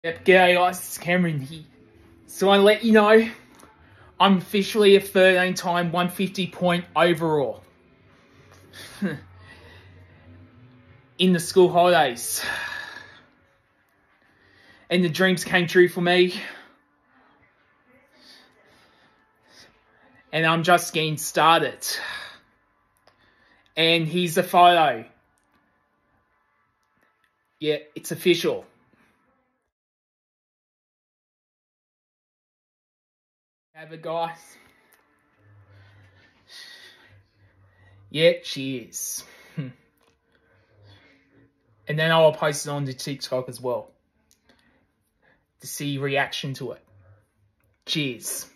Yep, g'day guys, it's Cameron here. So I let you know, I'm officially a 13-time 150 point overall in the school holidays. And the dreams came true for me. And I'm just getting started. And here's the photo. Yeah, it's official. Have it, guys. Yeah, she is. And then I'll post it on the TikTok as well to see reaction to it. Cheers.